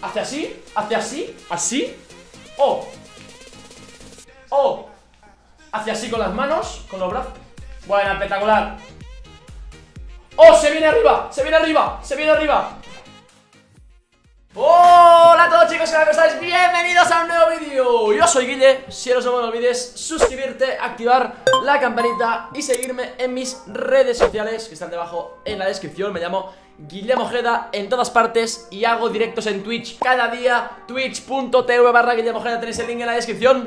Hace así, así. Oh. Oh. Hace así con las manos, con los brazos. Bueno, espectacular. Oh, se viene arriba, se viene arriba, se viene arriba. Hola a todos chicos, ¿cómo estáis? Bienvenidos a un nuevo vídeo. Yo soy Guille, si no me olvides suscribirte, activar la campanita y seguirme en mis redes sociales que están debajo en la descripción. Me llamo Guillermo Ojeda en todas partes y hago directos en Twitch cada día. Twitch.tv/Guillermo Ojeda, tenéis el link en la descripción.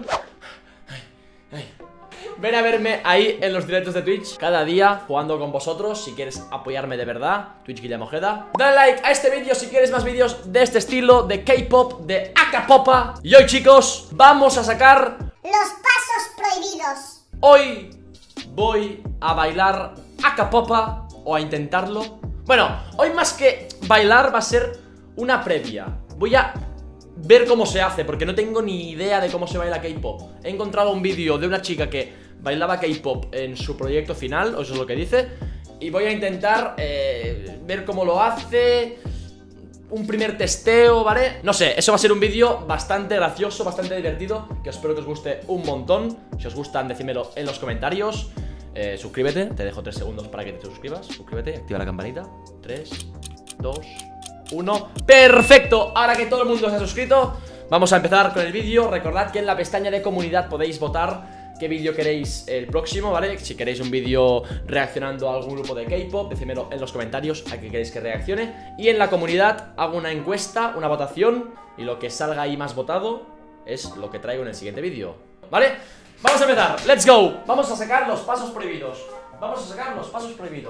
Ven a verme ahí en los directos de Twitch cada día jugando con vosotros. Si quieres apoyarme de verdad, Twitch Guillermo Ojeda. Dale like a este vídeo si quieres más vídeos de este estilo, de K-pop, de Acapopa. Y hoy chicos, vamos a sacar los pasos prohibidos. Hoy voy a bailar Acapopa, o a intentarlo. Bueno, hoy más que bailar va a ser una previa. Voy a ver cómo se hace, porque no tengo ni idea de cómo se baila K-pop. He encontrado un vídeo de una chica que bailaba K-pop en su proyecto final, o eso es lo que dice. Y voy a intentar ver cómo lo hace. Un primer testeo, ¿vale? No sé, eso va a ser un vídeo bastante gracioso, bastante divertido, que espero que os guste un montón. Si os gustan, decídmelo en los comentarios. Suscríbete, te dejo 3 segundos para que te suscribas. Suscríbete, activa la campanita. 3, 2, 1. ¡Perfecto! Ahora que todo el mundo se ha suscrito, vamos a empezar con el vídeo. Recordad que en la pestaña de comunidad podéis votar qué vídeo queréis el próximo, ¿vale? Si queréis un vídeo reaccionando a algún grupo de K-pop, decídmelo en los comentarios a qué queréis que reaccione. Y en la comunidad hago una encuesta, una votación, y lo que salga ahí más votado es lo que traigo en el siguiente vídeo, ¿vale? Vamos a empezar, let's go. Vamos a sacar los pasos prohibidos. Vamos a sacar los pasos prohibidos.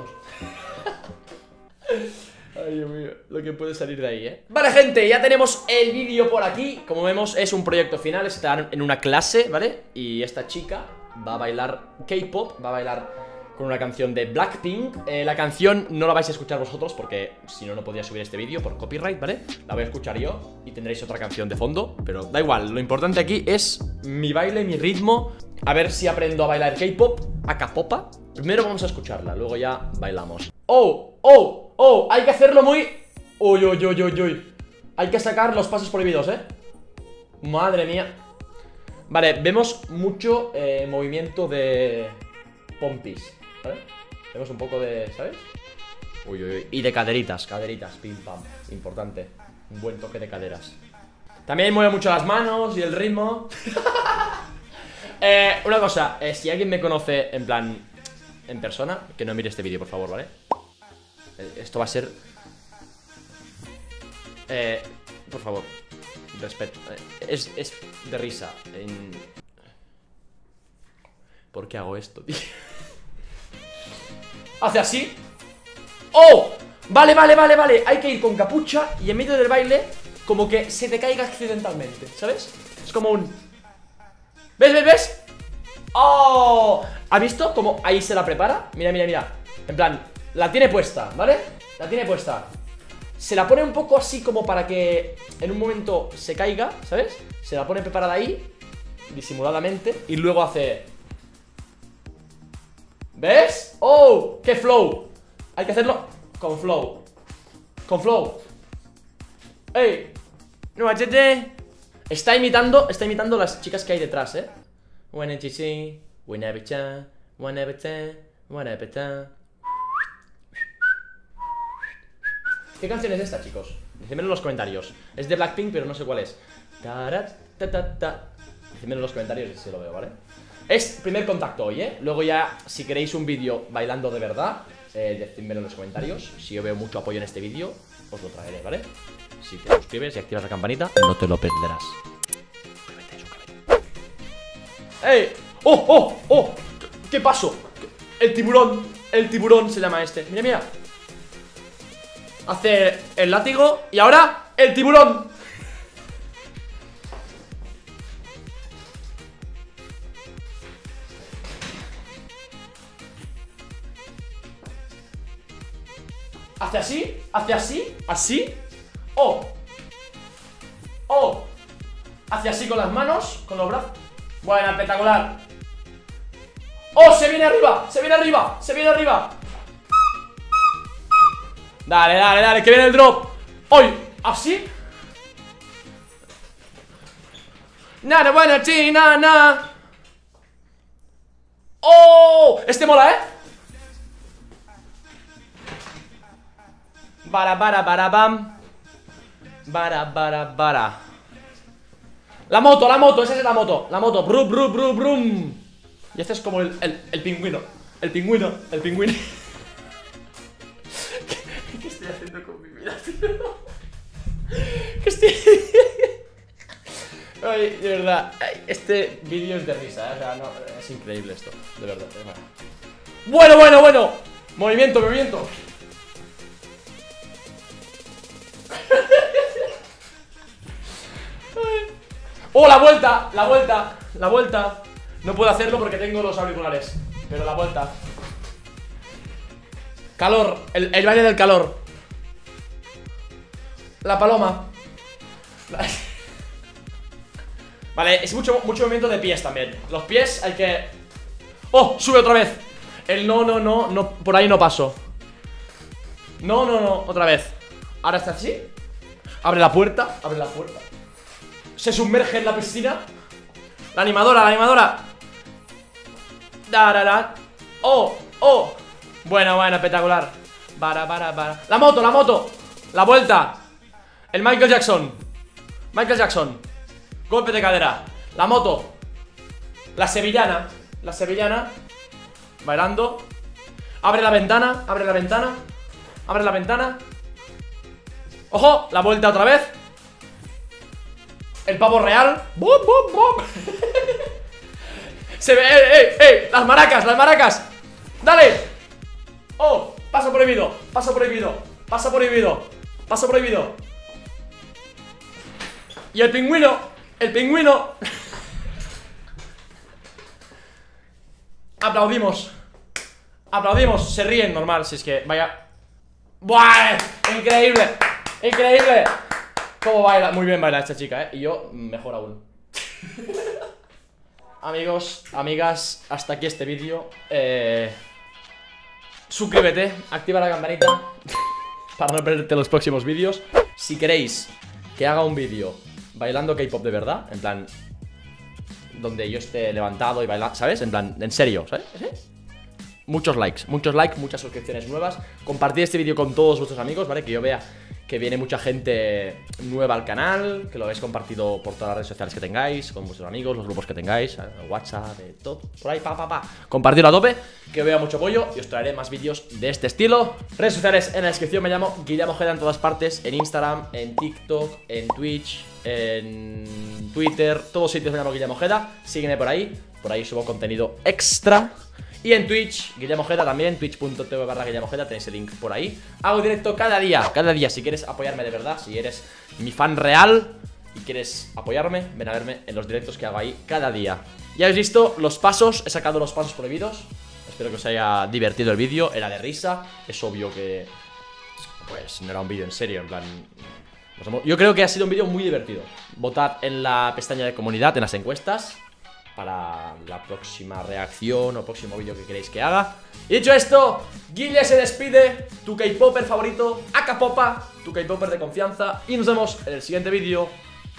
Ay, Dios mío, lo que puede salir de ahí, Vale, gente, ya tenemos el vídeo por aquí. Como vemos, es un proyecto final, está en una clase, ¿vale? Y esta chica va a bailar K-pop, va a bailar con una canción de Blackpink. La canción no la vais a escuchar vosotros porque si no, no podría subir este vídeo por copyright, ¿vale? La voy a escuchar yo y tendréis otra canción de fondo, pero da igual, lo importante aquí es mi baile, mi ritmo. A ver si aprendo a bailar K-pop, Acapopa. Primero vamos a escucharla, luego ya bailamos. ¡Oh! ¡Oh! ¡Oh! Hay que hacerlo muy... ¡Uy, uy, uy, uy, uy! Hay que sacar los pasos prohibidos, Madre mía. Vale, vemos mucho movimiento de pompis, ¿vale? Vemos un poco de... ¿sabes? Uy, uy, uy. Y de caderitas, pim, pam. Importante. Un buen toque de caderas. También mueve mucho las manos y el ritmo. Una cosa, si alguien me conoce en plan... en persona, que no mire este vídeo, por favor, ¿vale? Esto va a ser... por favor, respeto. Es de risa. ¿Por qué hago esto, tío? Hace así. ¡Oh! Vale, vale, vale, vale. Hay que ir con capucha y en medio del baile como que se te caiga accidentalmente, ¿sabes? Es como un... ¿Ves, ves, ves? ¡Oh! ¿Ha visto cómo ahí se la prepara? Mira, mira, mira. En plan, la tiene puesta, ¿vale? La tiene puesta. Se la pone un poco así como para que en un momento se caiga, ¿sabes? Se la pone preparada ahí, disimuladamente, y luego hace... ¿Ves? ¡Oh! ¡Qué flow! Hay que hacerlo con flow. Con flow. ¡Ey! No, está imitando las chicas que hay detrás, ¿Qué canción es esta, chicos? Decídmelo en los comentarios. Es de Blackpink, pero no sé cuál es. Decídmelo en los comentarios si lo veo, ¿vale? Es primer contacto hoy, Luego ya, si queréis un vídeo bailando de verdad, decídmelo en los comentarios. Si yo veo mucho apoyo en este vídeo, os lo traeré, ¿vale? Si te suscribes y activas la campanita, no te lo perderás. Suscríbete. ¡Ey! ¡Oh, oh, oh! ¿Qué pasó? El tiburón se llama este. Mira, mira. Hace el látigo y ahora el tiburón. Hace así, así. Oh. Oh. Hace así con las manos, con los brazos. Bueno, espectacular. ¡Oh! Se viene arriba, se viene arriba, se viene arriba. Dale, dale, dale, que viene el drop. ¡Hoy! ¿Así? Nada buena china, na. ¡Oh! Este mola, ¿eh? Bara, bam. Bara. La moto, esa es la moto. La moto, brum. Y este es como el pingüino. El pingüino. ¿Qué estoy haciendo con mi vida, tío? ¿Qué estoy...? Ay, de verdad, este vídeo es de risa, ¿eh? O sea, no, es increíble esto, de verdad. Bueno. Movimiento. Oh, la vuelta. No puedo hacerlo porque tengo los auriculares, pero la vuelta. Calor, el baile del calor. La paloma. Vale, es mucho movimiento de pies también. Los pies hay que... ¡Oh! Sube otra vez. El no, por ahí no paso. No, otra vez. Ahora está así. Abre la puerta. Se sumerge en la piscina. La animadora. Oh. Bueno, espectacular. Para. La moto. La vuelta. El Michael Jackson. Golpe de cadera. La moto. La sevillana. Bailando. Abre la ventana. Ojo, la vuelta otra vez. El pavo real. ¡Bum! Se ve, las maracas. Dale. Oh, paso prohibido. Y el pingüino. Aplaudimos, se ríen normal, si es que vaya. ¡Buah! Increíble. Cómo baila, muy bien baila esta chica, y yo mejor aún. Amigos, amigas, hasta aquí este vídeo. Suscríbete, activa la campanita para no perderte los próximos vídeos. Si queréis que haga un vídeo bailando K-pop de verdad, en plan, donde yo esté levantado y bailando, ¿sabes? En plan, en serio, ¿sabes? ¿Sí? Muchos likes, muchas suscripciones nuevas. Compartid este vídeo con todos vuestros amigos, ¿vale? Que yo vea que viene mucha gente nueva al canal, que lo habéis compartido por todas las redes sociales que tengáis, con vuestros amigos, los grupos que tengáis, WhatsApp, todo, por ahí, compartirlo a tope, que vea mucho apoyo y os traeré más vídeos de este estilo. Redes sociales en la descripción, me llamo Guillermo Ojeda en todas partes, en Instagram, en TikTok, en Twitch, en Twitter, todos sitios me llamo Guillermo Ojeda, sígueme por ahí subo contenido extra. Y en Twitch, Guillermo Ojeda también, twitch.tv/Guillermo Ojeda, tenéis el link por ahí. Hago directo cada día, si quieres apoyarme de verdad, si eres mi fan real y quieres apoyarme, ven a verme en los directos que hago ahí cada día. Ya habéis visto los pasos, he sacado los pasos prohibidos. Espero que os haya divertido el vídeo, era de risa. Es obvio que, pues, no era un vídeo en serio, en plan... Yo creo que ha sido un vídeo muy divertido. Votad en la pestaña de comunidad, en las encuestas, para la próxima reacción o próximo vídeo que queréis que haga. Y dicho esto, Guille se despide, tu K-popper favorito, Acapopa, tu K-popper de confianza. Y nos vemos en el siguiente vídeo.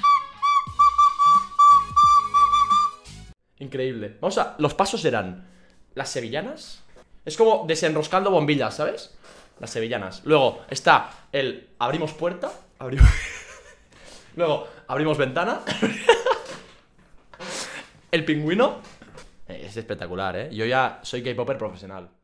Increíble. Vamos a... Los pasos eran las sevillanas. Es como desenroscando bombillas, ¿sabes? Las sevillanas. Luego está el abrimos puerta. Luego abrimos ventana. El pingüino. Es espectacular, ¿eh? Yo ya soy K-popper profesional.